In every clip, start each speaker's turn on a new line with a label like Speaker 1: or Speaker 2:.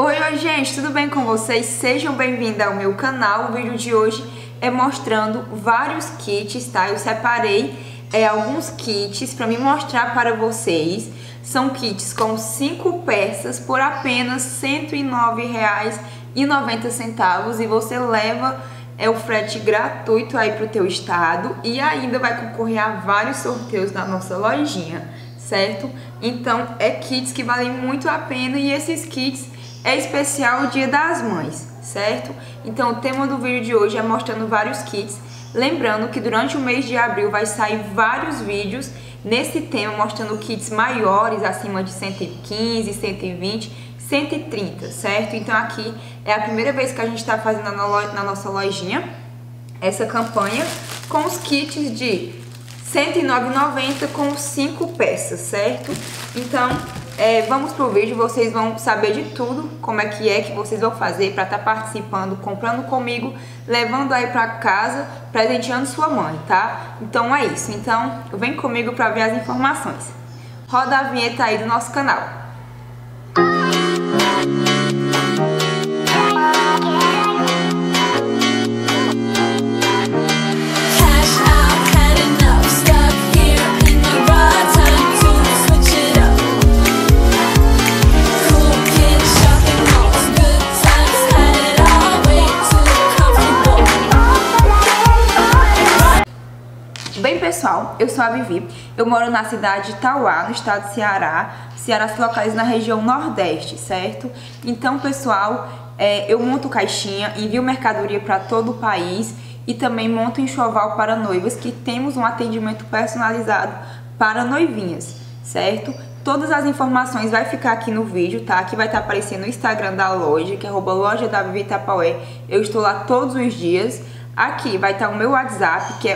Speaker 1: Oi, gente, tudo bem com vocês? Sejam bem-vindos ao meu canal. O vídeo de hoje é mostrando vários kits, tá? Eu separei alguns kits para me mostrar para vocês. São kits com 5 peças por apenas R$ 109,90 e você leva o frete gratuito aí pro teu estado e ainda vai concorrer a vários sorteios na nossa lojinha, certo? Então kits que valem muito a pena e esses kits é especial o Dia das Mães, certo? Então o tema do vídeo de hoje é mostrando vários kits. Lembrando que durante o mês de abril vai sair vários vídeos nesse tema mostrando kits maiores, acima de 115, 120, 130, certo? Então aqui é a primeira vez que a gente está fazendo na nossa lojinha essa campanha com os kits de R$ 109,90 com 5 peças, certo? Então vamos pro vídeo, vocês vão saber de tudo, como é que vocês vão fazer para estar participando, comprando comigo, levando aí para casa, presenteando sua mãe, tá? Então é isso, então vem comigo para ver as informações. Roda a vinheta aí do nosso canal. Bem, pessoal, eu sou a Vivi, eu moro na cidade de Itauá, no estado de Ceará. Ceará se localiza na região Nordeste, certo? Então, pessoal, eu monto caixinha, envio mercadoria para todo o país e também monto enxoval para noivas, que temos um atendimento personalizado para noivinhas, certo? Todas as informações vai ficar aqui no vídeo, tá? Aqui vai estar aparecendo o Instagram da loja, que é @loja da Vivi Itapuã. Eu estou lá todos os dias. Aqui vai estar o meu WhatsApp, que é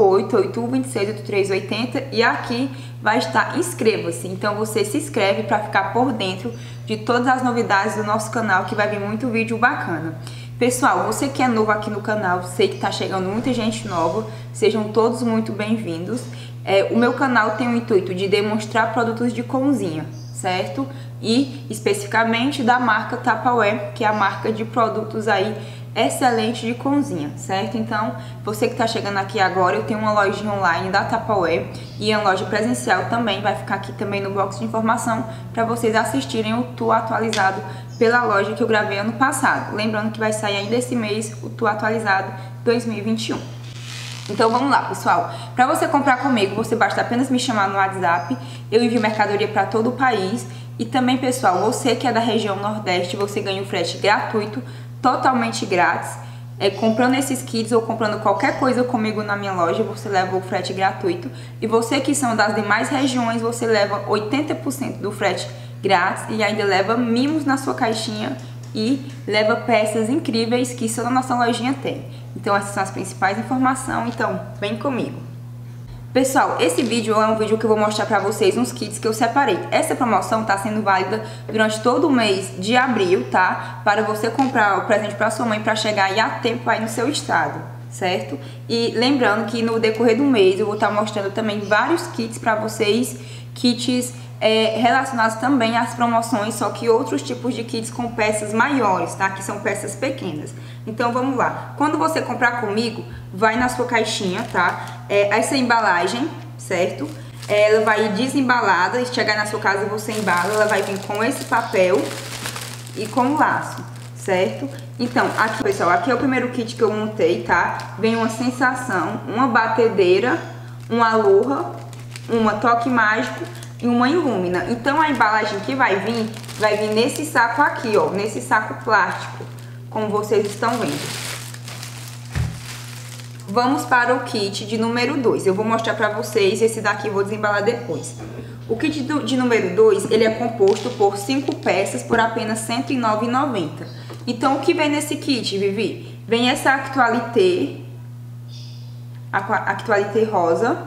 Speaker 1: 8881268380, e aqui vai estar inscreva-se. Então você se inscreve para ficar por dentro de todas as novidades do nosso canal, que vai vir muito vídeo bacana. Pessoal, você que é novo aqui no canal, sei que tá chegando muita gente nova, sejam todos muito bem-vindos. O meu canal tem o intuito de demonstrar produtos de cozinha, certo? E especificamente da marca Tupperware, que é a marca de produtos aí excelente de cozinha, certo? Então, você que tá chegando aqui agora, eu tenho uma lojinha online da Tupperware e a loja presencial também vai ficar aqui também no box de informação para vocês assistirem o tour atualizado pela loja que eu gravei ano passado. Lembrando que vai sair ainda esse mês o tour atualizado 2021. Então vamos lá, pessoal. Para você comprar comigo, você basta apenas me chamar no WhatsApp. Eu envio mercadoria para todo o país. E também, pessoal, você que é da região Nordeste, você ganha um frete gratuito, totalmente grátis. Comprando esses kits ou comprando qualquer coisa comigo na minha loja, você leva o frete gratuito. E você que são das demais regiões, você leva 80% do frete grátis e ainda leva mimos na sua caixinha e leva peças incríveis que só na nossa lojinha tem. Então essas são as principais informações, então vem comigo. Pessoal, esse vídeo é um vídeo que eu vou mostrar pra vocês uns kits que eu separei. Essa promoção tá sendo válida durante todo o mês de abril, tá? Para você comprar o presente pra sua mãe pra chegar aí a tempo aí no seu estado, certo? E lembrando que no decorrer do mês eu vou estar mostrando também vários kits pra vocês, kits relacionados também às promoções, só que outros tipos de kits com peças maiores, tá? Que são peças pequenas. Então vamos lá. Quando você comprar comigo, vai na sua caixinha, tá? Essa embalagem, certo? Ela vai desembalada, chegar na sua casa você embala, ela vai vir com esse papel e com o laço, certo? Então, aqui, pessoal, aqui é o primeiro kit que eu montei, tá? Vem uma sensação, uma batedeira, uma lurra, uma toque mágico e uma ilumina. Então a embalagem que vai vir nesse saco aqui, ó, nesse saco plástico, como vocês estão vendo. Vamos para o kit de número 2. Eu vou mostrar pra vocês, esse daqui eu vou desembalar depois. O kit de número 2, ele é composto por 5 peças por apenas R$ 109,90. Então o que vem nesse kit, Vivi? Vem essa actualité rosa.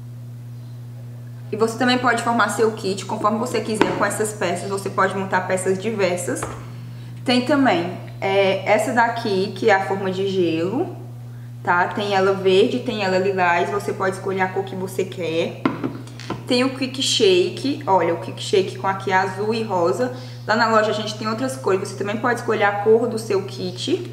Speaker 1: E você também pode formar seu kit conforme você quiser com essas peças. Você pode montar peças diversas. Tem também essa daqui, que é a forma de gelo, tá? Tem ela verde, tem ela lilás. Você pode escolher a cor que você quer. Tem o Quick Shake, olha, o Quick Shake com aqui azul e rosa. Lá na loja a gente tem outras cores, você também pode escolher a cor do seu kit.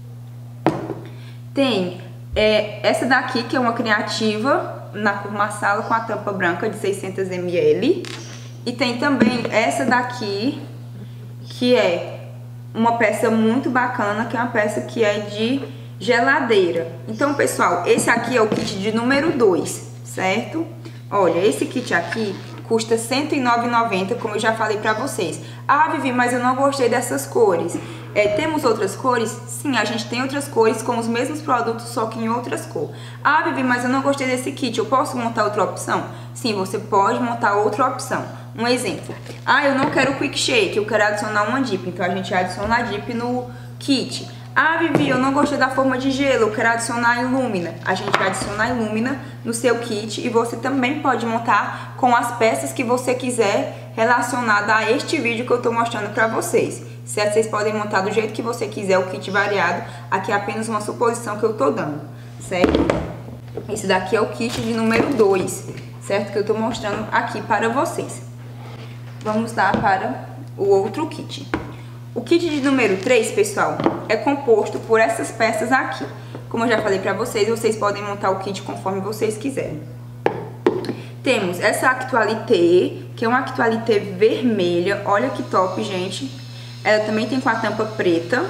Speaker 1: Tem essa daqui, que é uma criativa na cor marsala com a tampa branca de 600 ml. E tem também essa daqui, que é uma peça muito bacana, que é uma peça que é de geladeira. Então, pessoal, esse aqui é o kit de número 2, certo? Olha, esse kit aqui custa R$ 109,90, como eu já falei pra vocês. Ah, Vivi, mas eu não gostei dessas cores. Temos outras cores? Sim, a gente tem outras cores com os mesmos produtos, só que em outras cores. Ah, Vivi, mas eu não gostei desse kit, eu posso montar outra opção? Sim, você pode montar outra opção. Um exemplo. Ah, eu não quero Quick Shake, eu quero adicionar uma dip. Então a gente adiciona a dip no kit. Ah, Vivi, eu não gostei da forma de gelo, eu quero adicionar a Illumina. A gente vai adicionar a Illumina no seu kit e você também pode montar com as peças que você quiser relacionada a este vídeo que eu tô mostrando pra vocês. Certo? Vocês podem montar do jeito que você quiser o kit variado. Aqui é apenas uma suposição que eu tô dando, certo? Esse daqui é o kit de número 2, certo? Que eu tô mostrando aqui para vocês. Vamos lá para o outro kit. O kit de número 3, pessoal, é composto por essas peças aqui. Como eu já falei pra vocês, vocês podem montar o kit conforme vocês quiserem. Temos essa actualité, que é uma actualité vermelha. Olha que top, gente. Ela também tem com a tampa preta.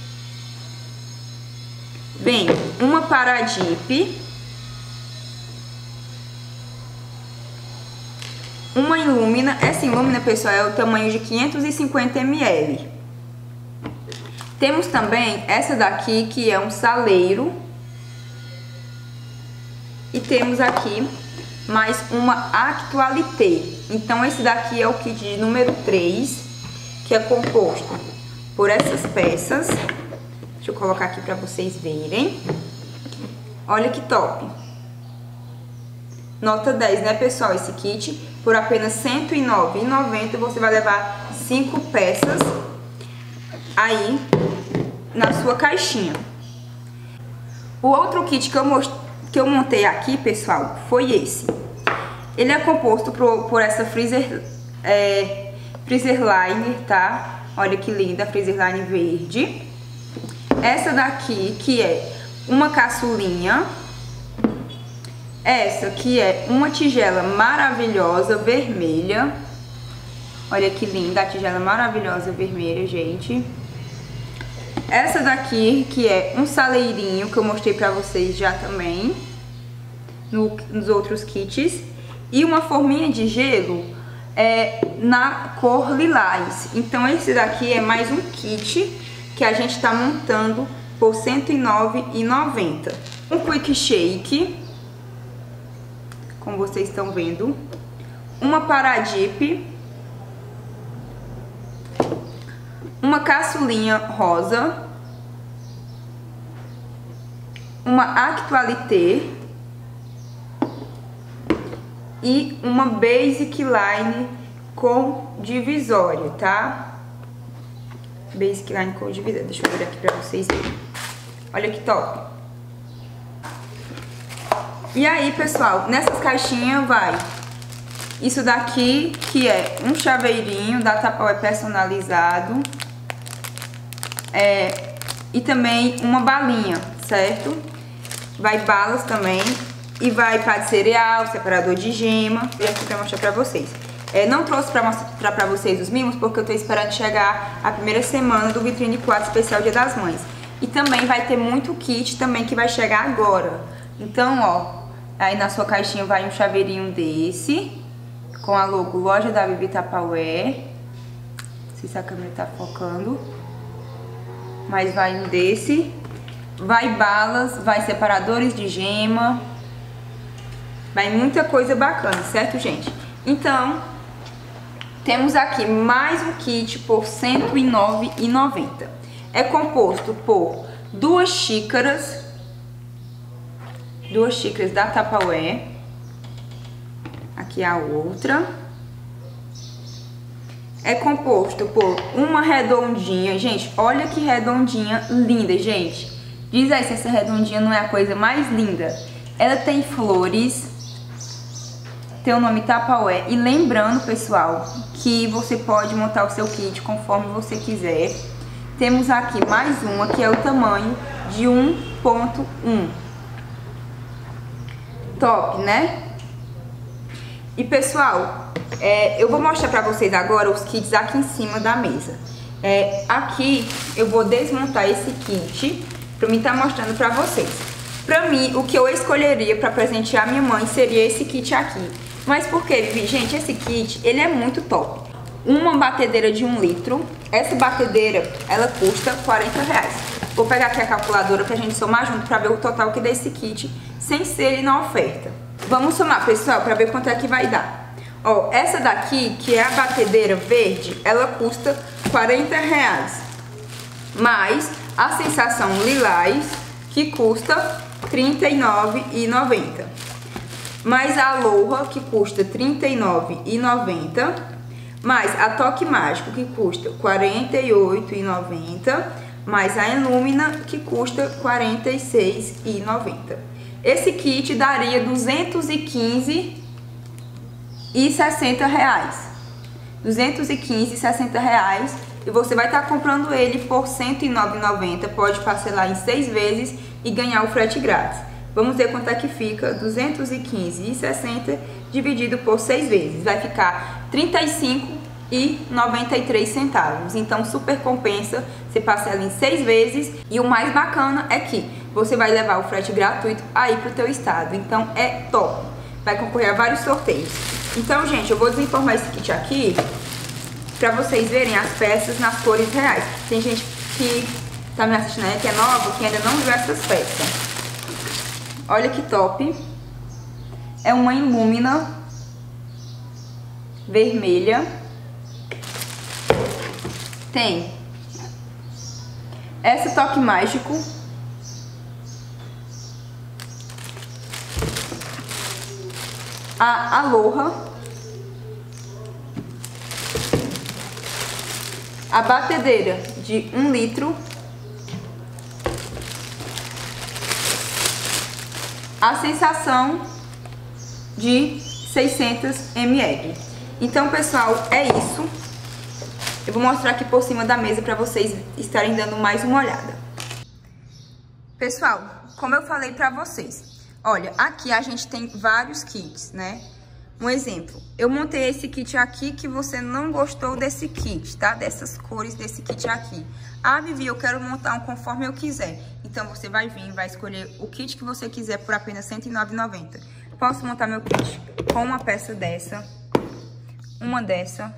Speaker 1: Vem uma paradip, uma Illumina. Essa Illumina, pessoal, é o tamanho de 550 ml. Temos também essa daqui, que é um saleiro. E temos aqui mais uma actualité. Então esse daqui é o kit de número 3, que é composto por essas peças. Deixa eu colocar aqui para vocês verem. Olha que top. Nota 10, né, pessoal? Esse kit, por apenas R$ 109,90, você vai levar 5 peças aí na sua caixinha. O outro kit que eu montei aqui, pessoal, foi esse. Ele é composto por essa freezer liner, tá? Olha que linda, a freezer liner verde. Essa daqui, que é uma caçulinha. Essa que é uma tigela maravilhosa, vermelha. Olha que linda a tigela maravilhosa, vermelha, gente. Essa daqui, que é um saleirinho, que eu mostrei pra vocês já também nos outros kits. E uma forminha de gelo na cor lilás. Então esse daqui é mais um kit que a gente tá montando por R$ 109,90. Um Quick Shake, como vocês estão vendo. Uma paradip. Uma caçulinha rosa. Uma actualité. E uma basic line com divisória, tá? Basic line com divisória. Deixa eu ver aqui pra vocês verem. Olha que top. E aí, pessoal, nessas caixinhas vai isso daqui, que é um chaveirinho da Tupperware personalizado. E também uma balinha, certo? Vai balas também. E vai pá de cereal, separador de gema. E aqui pra mostrar pra vocês. Não trouxe pra mostrar pra vocês os mimos, porque eu tô esperando chegar a primeira semana do Vitrine 4 especial Dia das Mães. E também vai ter muito kit também que vai chegar agora. Então, ó, aí na sua caixinha vai um chaveirinho desse, com a logo Loja da Vivi Tupperware. Não sei se a câmera tá focando. Mas vai um desse. Vai balas, vai separadores de gema. Vai muita coisa bacana, certo, gente? Então, temos aqui mais um kit por R$ 109,90. É composto por duas xícaras da Tupperware. Aqui a outra. É composto por uma redondinha. Gente, olha que redondinha linda, gente. Diz aí se essa redondinha não é a coisa mais linda. Ela tem flores. tem o nome Tupperware. E lembrando, pessoal, que você pode montar o seu kit conforme você quiser. Temos aqui mais uma, que é o tamanho de 1.1. Top, né? E pessoal, eu vou mostrar pra vocês agora os kits aqui em cima da mesa. Aqui eu vou desmontar esse kit pra mim estar mostrando pra vocês. Pra mim, o que eu escolheria pra presentear minha mãe seria esse kit aqui. Mas por quê, gente? Esse kit, ele é muito top. Uma batedeira de 1 litro. Essa batedeira, ela custa R$40. Vou pegar aqui a calculadora pra gente somar junto pra ver o total que desse kit, sem ser ele na oferta. Vamos somar, pessoal, pra ver quanto é que vai dar. Ó, essa daqui, que é a batedeira verde, ela custa R$40. Mais a sensação lilás, que custa R$39,90. Mais a Aloha, que custa R$39,90. Mais a Toque Mágico, que custa R$48,90. Mais a Illumina, que custa R$46,90. Esse kit daria R$215,60. R$215,60. E você vai estar comprando ele por R$109,90. Pode parcelar em 6 vezes e ganhar o frete grátis. Vamos ver quanto é que fica. R$215,60 dividido por 6 vezes. Vai ficar R$35,93. Então super compensa. Você parcela em 6 vezes. E o mais bacana é que você vai levar o frete gratuito aí pro teu estado. Então é top. Vai concorrer a vários sorteios. Então, gente, eu vou desenformar esse kit aqui pra vocês verem as peças nas cores reais. Tem gente que tá me assistindo aí, que é nova, que ainda não viu essas peças. Olha que top. É uma Illumina vermelha. Tem essa Toque Mágico. A Aloha. A batedeira de 1 litro. A sensação de 600 ml. Então, pessoal, é isso. Eu vou mostrar aqui por cima da mesa para vocês estarem dando mais uma olhada. Pessoal, como eu falei para vocês, olha, aqui a gente tem vários kits, né? Um exemplo, eu montei esse kit aqui que você não gostou desse kit, tá? Dessas cores desse kit aqui. Ah, Vivi, eu quero montar um conforme eu quiser. Então, você vai vir, vai escolher o kit que você quiser por apenas R$109,90. Posso montar meu kit com uma peça dessa, uma dessa,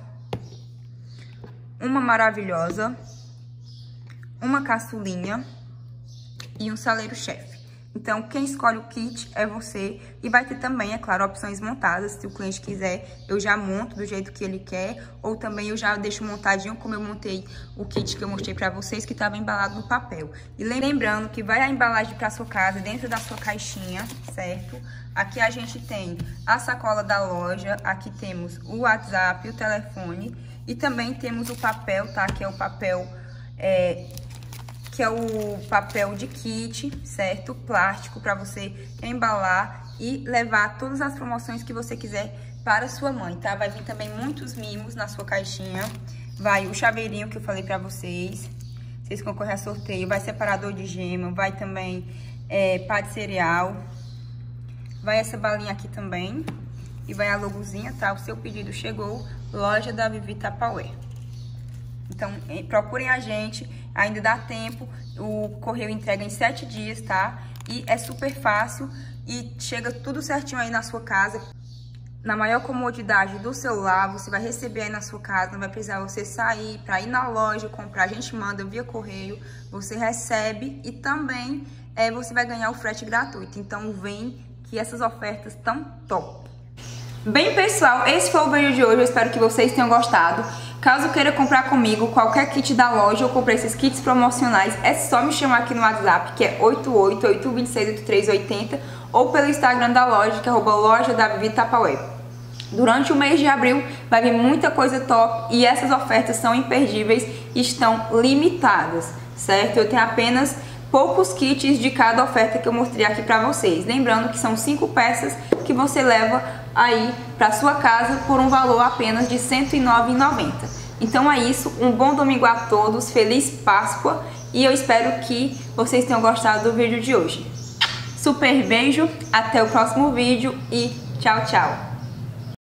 Speaker 1: uma maravilhosa, uma caçulinha e um saleiro chefe. Então, quem escolhe o kit é você. E vai ter também, é claro, opções montadas. Se o cliente quiser, eu já monto do jeito que ele quer. Ou também eu já deixo montadinho, como eu montei o kit que eu mostrei pra vocês, que estava embalado no papel. E lembrando que vai a embalagem pra sua casa, dentro da sua caixinha, certo? Aqui a gente tem a sacola da loja. Aqui temos o WhatsApp, o telefone. E também temos o papel, tá? Que é o papel... que é o papel de kit, certo? Plástico, para você embalar e levar todas as promoções que você quiser para sua mãe, tá? Vai vir também muitos mimos na sua caixinha. Vai o chaveirinho que eu falei para vocês. Vocês concorrem a sorteio. Vai separador de gema. Vai também pá de cereal. Vai essa balinha aqui também. E vai a logozinha, tá? O seu pedido chegou. Loja da Vivi Tupperware. Então, procurem a gente, ainda dá tempo, o correio entrega em 7 dias, tá? E é super fácil e chega tudo certinho aí na sua casa. Na maior comodidade do celular, você vai receber aí na sua casa, não vai precisar você sair para ir na loja comprar. A gente manda via correio, você recebe e também você vai ganhar o frete gratuito. Então, vem que essas ofertas estão top. Bem, pessoal, esse foi o vídeo de hoje, eu espero que vocês tenham gostado. Caso queira comprar comigo qualquer kit da loja ou comprar esses kits promocionais, é só me chamar aqui no WhatsApp, que é 8882638380, ou pelo Instagram da loja, que é @loja_da_Vivi_Tupperware. Durante o mês de abril vai vir muita coisa top e essas ofertas são imperdíveis e estão limitadas, certo? Eu tenho apenas poucos kits de cada oferta que eu mostrei aqui pra vocês. Lembrando que são 5 peças que você leva aí para sua casa por um valor apenas de R$ 109,90. Então é isso, um bom domingo a todos, feliz Páscoa e eu espero que vocês tenham gostado do vídeo de hoje. Super beijo, até o próximo vídeo e tchau, tchau!